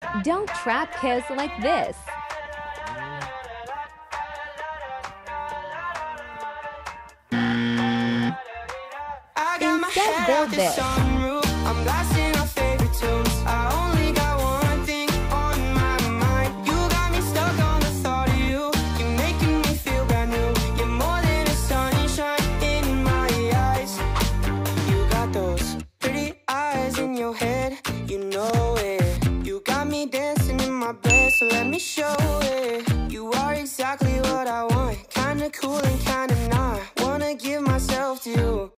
Don't trap kiss like this. Instead, build this. I'm blasting our favorite tunes. I only got one thing on my mind. You got me stuck on the thought of you. You're making me feel brand new. You're more than a sunshine in my eyes. You got those pretty eyes in your head, you know it. You got me dancing in my bed, so let me show it. You are exactly what I want, kinda cool and kinda not. Wanna give myself to you.